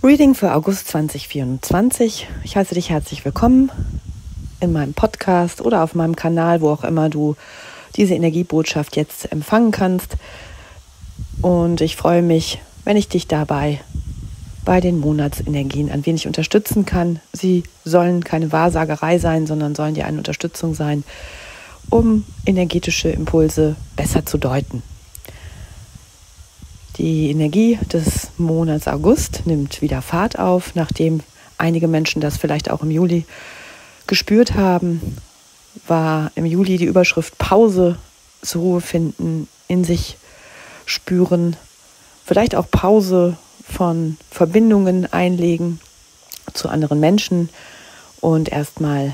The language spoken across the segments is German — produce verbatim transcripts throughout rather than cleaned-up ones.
Reading für August zwanzig vierundzwanzig. Ich heiße dich herzlich willkommen in meinem Podcast oder auf meinem Kanal, wo auch immer du diese Energiebotschaft jetzt empfangen kannst. Und ich freue mich, wenn ich dich dabei bei den Monatsenergien ein wenig unterstützen kann. Sie sollen keine Wahrsagerei sein, sondern sollen dir eine Unterstützung sein, um energetische Impulse besser zu deuten. Die Energie des Monats August nimmt wieder Fahrt auf, nachdem einige Menschen das vielleicht auch im Juli gespürt haben, war im Juli die Überschrift Pause, zur Ruhe finden, in sich spüren, vielleicht auch Pause von Verbindungen einlegen zu anderen Menschen und erstmal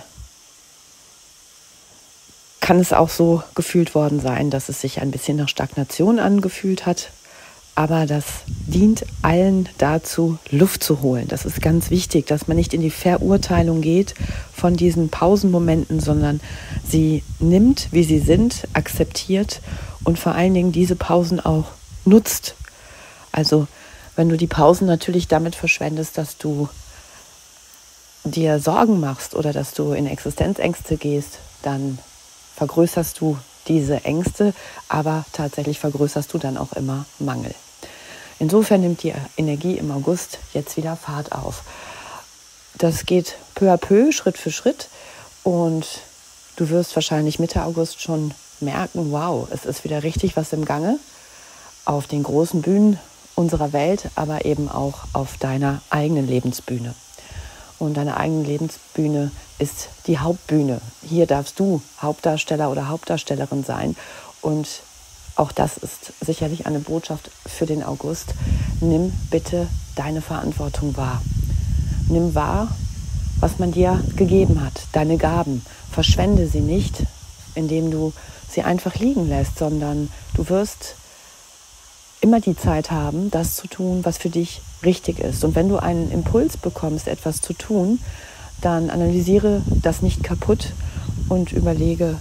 kann es auch so gefühlt worden sein, dass es sich ein bisschen nach Stagnation angefühlt hat. Aber das dient allen dazu, Luft zu holen. Das ist ganz wichtig, dass man nicht in die Verurteilung geht von diesen Pausenmomenten, sondern sie nimmt, wie sie sind, akzeptiert und vor allen Dingen diese Pausen auch nutzt. Also wenn du die Pausen natürlich damit verschwendest, dass du dir Sorgen machst oder dass du in Existenzängste gehst, dann vergrößerst du diese Ängste, aber tatsächlich vergrößerst du dann auch immer Mangel. Insofern nimmt die Energie im August jetzt wieder Fahrt auf. Das geht peu à peu, Schritt für Schritt und du wirst wahrscheinlich Mitte August schon merken, wow, es ist wieder richtig was im Gange auf den großen Bühnen unserer Welt, aber eben auch auf deiner eigenen Lebensbühne. Und deine eigene Lebensbühne ist die Hauptbühne. Hier darfst du Hauptdarsteller oder Hauptdarstellerin sein. Und auch das ist sicherlich eine Botschaft für den August. Nimm bitte deine Verantwortung wahr. Nimm wahr, was man dir gegeben hat, deine Gaben. Verschwende sie nicht, indem du sie einfach liegen lässt, sondern du wirst immer die Zeit haben, das zu tun, was für dich richtig ist. Und wenn du einen Impuls bekommst, etwas zu tun, dann analysiere das nicht kaputt und überlege,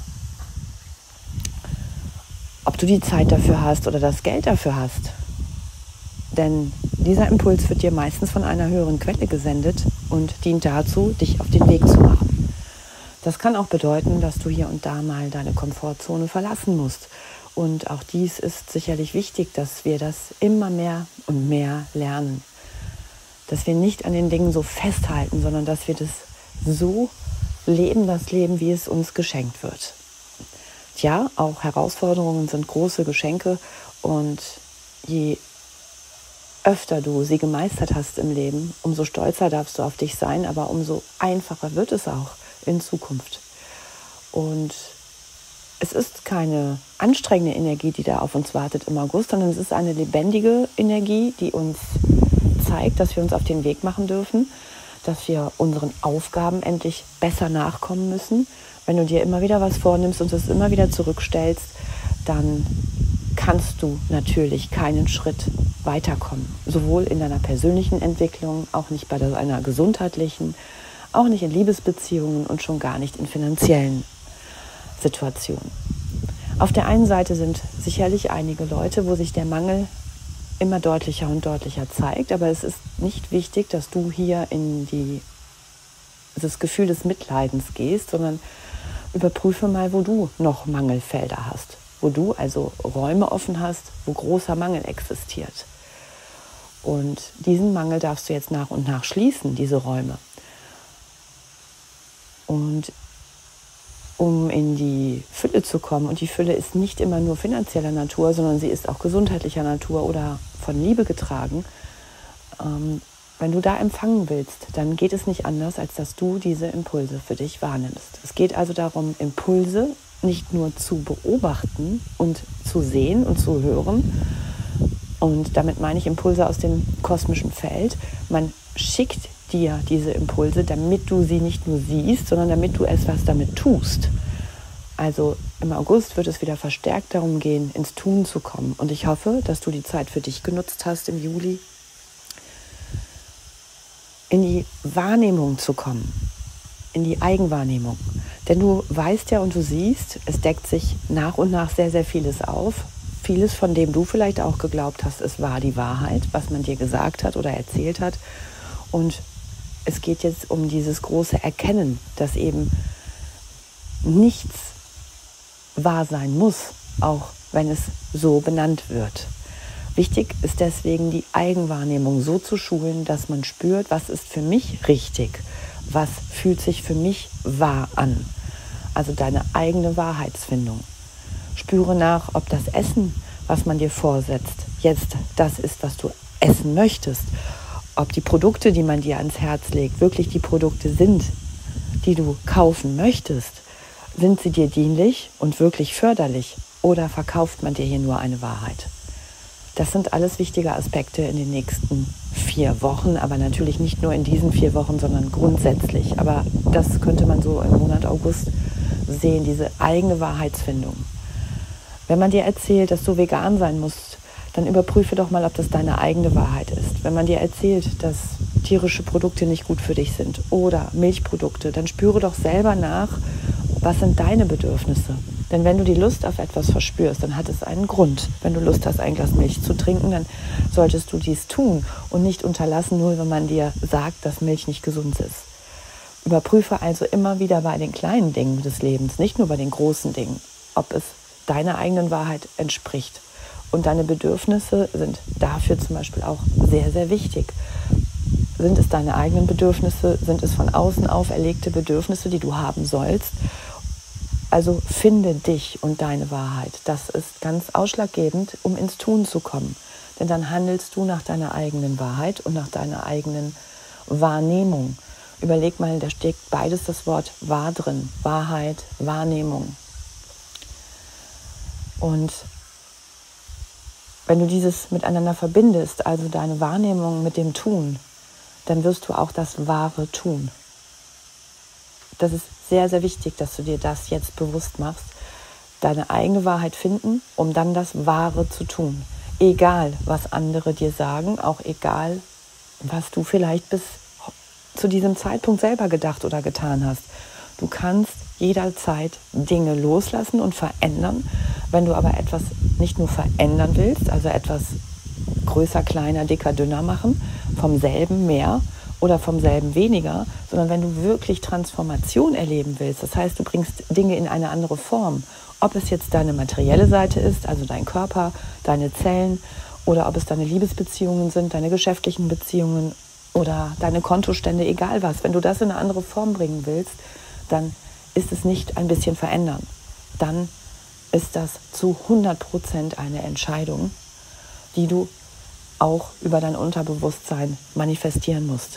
ob du die Zeit dafür hast oder das Geld dafür hast. Denn dieser Impuls wird dir meistens von einer höheren Quelle gesendet und dient dazu, dich auf den Weg zu machen. Das kann auch bedeuten, dass du hier und da mal deine Komfortzone verlassen musst. Und auch dies ist sicherlich wichtig, dass wir das immer mehr und mehr lernen. Dass wir nicht an den Dingen so festhalten, sondern dass wir das so leben, das Leben, wie es uns geschenkt wird. Tja, auch Herausforderungen sind große Geschenke und je öfter du sie gemeistert hast im Leben, umso stolzer darfst du auf dich sein, aber umso einfacher wird es auch in Zukunft. Und es ist keine anstrengende Energie, die da auf uns wartet im August, sondern es ist eine lebendige Energie, die uns zeigt, dass wir uns auf den Weg machen dürfen, dass wir unseren Aufgaben endlich besser nachkommen müssen. Wenn du dir immer wieder was vornimmst und es immer wieder zurückstellst, dann kannst du natürlich keinen Schritt weiterkommen. Sowohl in deiner persönlichen Entwicklung, auch nicht bei deiner gesundheitlichen, auch nicht in Liebesbeziehungen und schon gar nicht in finanziellen Situationen. Auf der einen Seite sind sicherlich einige Leute, wo sich der Mangel immer deutlicher und deutlicher zeigt, aber es ist nicht wichtig, dass du hier in die, das Gefühl des Mitleidens gehst, sondern überprüfe mal, wo du noch Mangelfelder hast, wo du also Räume offen hast, wo großer Mangel existiert. Und diesen Mangel darfst du jetzt nach und nach schließen, diese Räume. Und um in die Fülle zu kommen. Und die Fülle ist nicht immer nur finanzieller Natur, sondern sie ist auch gesundheitlicher Natur oder von Liebe getragen. Ähm, wenn du da empfangen willst, dann geht es nicht anders, als dass du diese Impulse für dich wahrnimmst. Es geht also darum, Impulse nicht nur zu beobachten und zu sehen und zu hören. Und damit meine ich Impulse aus dem kosmischen Feld. Man schickt dir diese Impulse, damit du sie nicht nur siehst, sondern damit du etwas damit tust. Also im August wird es wieder verstärkt darum gehen, ins Tun zu kommen. Und ich hoffe, dass du die Zeit für dich genutzt hast im Juli, in die Wahrnehmung zu kommen, in die Eigenwahrnehmung. Denn du weißt ja und du siehst, es deckt sich nach und nach sehr, sehr vieles auf. Vieles, von dem du vielleicht auch geglaubt hast, es war die Wahrheit, was man dir gesagt hat oder erzählt hat. Und es geht jetzt um dieses große Erkennen, dass eben nichts wahr sein muss, auch wenn es so benannt wird. Wichtig ist deswegen, die Eigenwahrnehmung so zu schulen, dass man spürt, was ist für mich richtig, was fühlt sich für mich wahr an. Also deine eigene Wahrheitsfindung. Spüre nach, ob das Essen, was man dir vorsetzt, jetzt das ist, was du essen möchtest. Ob die Produkte, die man dir ans Herz legt, wirklich die Produkte sind, die du kaufen möchtest. Sind sie dir dienlich und wirklich förderlich oder verkauft man dir hier nur eine Wahrheit? Das sind alles wichtige Aspekte in den nächsten vier Wochen, aber natürlich nicht nur in diesen vier Wochen, sondern grundsätzlich. Aber das könnte man so im Monat August sehen, diese eigene Wahrheitsfindung. Wenn man dir erzählt, dass du vegan sein musst, dann überprüfe doch mal, ob das deine eigene Wahrheit ist. Wenn man dir erzählt, dass tierische Produkte nicht gut für dich sind oder Milchprodukte, dann spüre doch selber nach, was sind deine Bedürfnisse. Denn wenn du die Lust auf etwas verspürst, dann hat es einen Grund. Wenn du Lust hast, ein Glas Milch zu trinken, dann solltest du dies tun und nicht unterlassen, nur wenn man dir sagt, dass Milch nicht gesund ist. Überprüfe also immer wieder bei den kleinen Dingen des Lebens, nicht nur bei den großen Dingen, ob es deiner eigenen Wahrheit entspricht. Und deine Bedürfnisse sind dafür zum Beispiel auch sehr, sehr wichtig. Sind es deine eigenen Bedürfnisse? Sind es von außen auferlegte Bedürfnisse, die du haben sollst? Also finde dich und deine Wahrheit. Das ist ganz ausschlaggebend, um ins Tun zu kommen. Denn dann handelst du nach deiner eigenen Wahrheit und nach deiner eigenen Wahrnehmung. Überleg mal, da steckt beides das Wort wahr drin. Wahrheit, Wahrnehmung. Und wenn du dieses miteinander verbindest, also deine Wahrnehmung mit dem Tun, dann wirst du auch das Wahre tun. Das ist sehr, sehr wichtig, dass du dir das jetzt bewusst machst. Deine eigene Wahrheit finden, um dann das Wahre zu tun. Egal, was andere dir sagen, auch egal, was du vielleicht bis zu diesem Zeitpunkt selber gedacht oder getan hast. Du kannst jederzeit Dinge loslassen und verändern. Wenn du aber etwas nicht nur verändern willst, also etwas größer, kleiner, dicker, dünner machen, vom selben mehr oder vom selben weniger, sondern wenn du wirklich Transformation erleben willst, das heißt, du bringst Dinge in eine andere Form, ob es jetzt deine materielle Seite ist, also dein Körper, deine Zellen, oder ob es deine Liebesbeziehungen sind, deine geschäftlichen Beziehungen oder deine Kontostände, egal was. Wenn du das in eine andere Form bringen willst, dann ist es nicht ein bisschen verändern. Dann ist das zu hundert Prozent eine Entscheidung, die du auch über dein Unterbewusstsein manifestieren musst.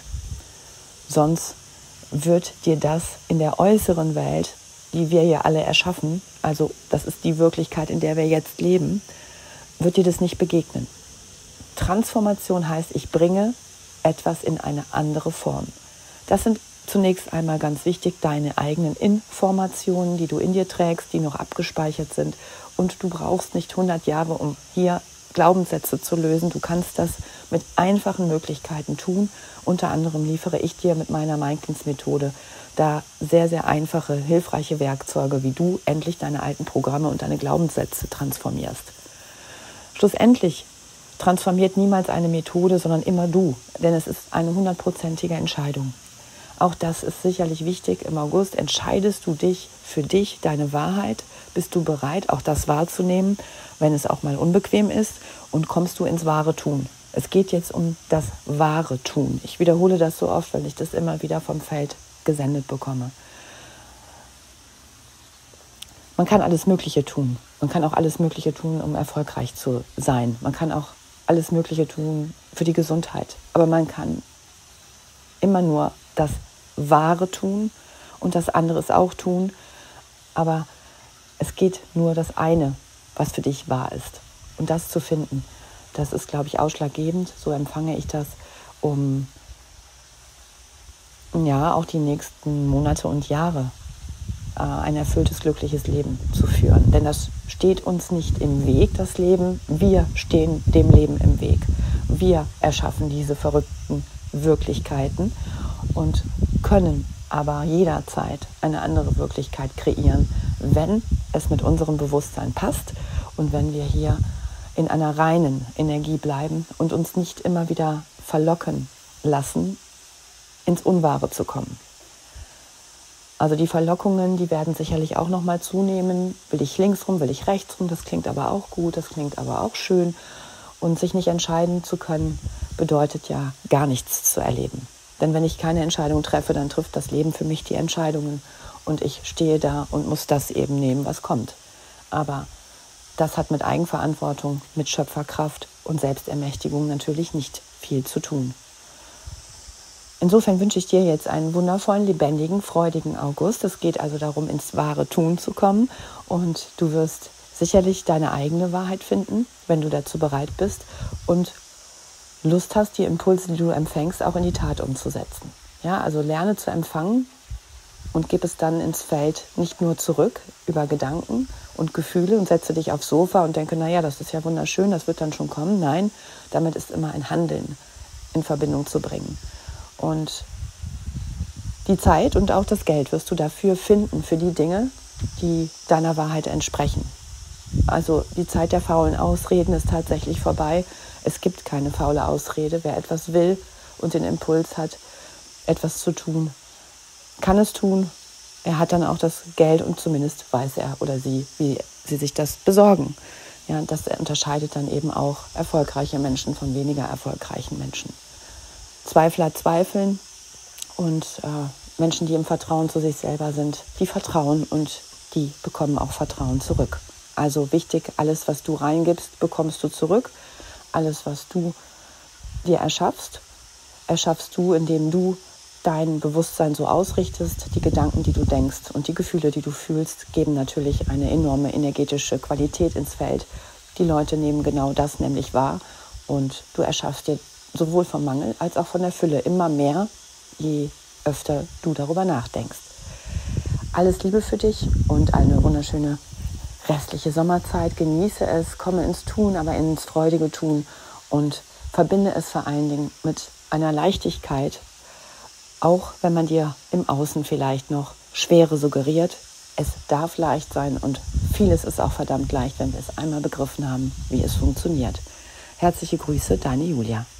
Sonst wird dir das in der äußeren Welt, die wir ja alle erschaffen, also das ist die Wirklichkeit, in der wir jetzt leben, wird dir das nicht begegnen. Transformation heißt, ich bringe etwas in eine andere Form. Das sind zunächst einmal ganz wichtig, deine eigenen Informationen, die du in dir trägst, die noch abgespeichert sind. Und du brauchst nicht hundert Jahre, um hier Glaubenssätze zu lösen. Du kannst das mit einfachen Möglichkeiten tun. Unter anderem liefere ich dir mit meiner Mindkins-Methode da sehr, sehr einfache, hilfreiche Werkzeuge, wie du endlich deine alten Programme und deine Glaubenssätze transformierst. Schlussendlich transformiert niemals eine Methode, sondern immer du, denn es ist eine hundertprozentige Entscheidung. Auch das ist sicherlich wichtig. Im August entscheidest du dich für dich, deine Wahrheit. Bist du bereit, auch das wahrzunehmen, wenn es auch mal unbequem ist, und kommst du ins wahre Tun. Es geht jetzt um das wahre Tun. Ich wiederhole das so oft, weil ich das immer wieder vom Feld gesendet bekomme. Man kann alles Mögliche tun. Man kann auch alles Mögliche tun, um erfolgreich zu sein. Man kann auch alles Mögliche tun für die Gesundheit. Aber man kann immer nur das Wahre tun und das andere ist auch tun. Aber es geht nur das eine, was für dich wahr ist. Und das zu finden, das ist, glaube ich, ausschlaggebend. So empfange ich das, um ja auch die nächsten Monate und Jahre äh, ein erfülltes, glückliches Leben zu führen. Denn das steht uns nicht im Weg, das Leben. Wir stehen dem Leben im Weg. Wir erschaffen diese verrückten Wirklichkeiten und können aber jederzeit eine andere Wirklichkeit kreieren, wenn es mit unserem Bewusstsein passt und wenn wir hier in einer reinen Energie bleiben und uns nicht immer wieder verlocken lassen ins Unwahre zu kommen. Also die Verlockungen, die werden sicherlich auch nochmal zunehmen. Will ich links rum, will ich rechts rum, das klingt aber auch gut, das klingt aber auch schön. Und sich nicht entscheiden zu können, bedeutet ja gar nichts zu erleben. Denn wenn ich keine Entscheidung treffe, dann trifft das Leben für mich die Entscheidungen. Und ich stehe da und muss das eben nehmen, was kommt. Aber das hat mit Eigenverantwortung, mit Schöpferkraft und Selbstermächtigung natürlich nicht viel zu tun. Insofern wünsche ich dir jetzt einen wundervollen, lebendigen, freudigen August. Es geht also darum, ins wahre Tun zu kommen. Und du wirst sicherlich deine eigene Wahrheit finden, wenn du dazu bereit bist und Lust hast, die Impulse, die du empfängst, auch in die Tat umzusetzen. Ja, also lerne zu empfangen und gib es dann ins Feld nicht nur zurück über Gedanken und Gefühle und setze dich aufs Sofa und denke, naja, das ist ja wunderschön, das wird dann schon kommen. Nein, damit ist immer ein Handeln in Verbindung zu bringen. Und die Zeit und auch das Geld wirst du dafür finden, für die Dinge, die deiner Wahrheit entsprechen. Also die Zeit der faulen Ausreden ist tatsächlich vorbei. Es gibt keine faule Ausrede. Wer etwas will und den Impuls hat, etwas zu tun, kann es tun. Er hat dann auch das Geld und zumindest weiß er oder sie, wie sie sich das besorgen. Ja, das unterscheidet dann eben auch erfolgreiche Menschen von weniger erfolgreichen Menschen. Zweifler zweifeln und äh, Menschen, die im Vertrauen zu sich selber sind, die vertrauen und die bekommen auch Vertrauen zurück. Also wichtig, alles, was du reingibst, bekommst du zurück. Alles, was du dir erschaffst, erschaffst du, indem du dein Bewusstsein so ausrichtest. Die Gedanken, die du denkst und die Gefühle, die du fühlst, geben natürlich eine enorme energetische Qualität ins Feld. Die Leute nehmen genau das nämlich wahr und du erschaffst dir sowohl vom Mangel als auch von der Fülle immer mehr, je öfter du darüber nachdenkst. Alles Liebe für dich und eine wunderschöne restliche Sommerzeit. Genieße es, komme ins Tun, aber ins freudige Tun und verbinde es vor allen Dingen mit einer Leichtigkeit, auch wenn man dir im Außen vielleicht noch Schwere suggeriert. Es darf leicht sein und vieles ist auch verdammt leicht, wenn wir es einmal begriffen haben, wie es funktioniert. Herzliche Grüße, deine Julia.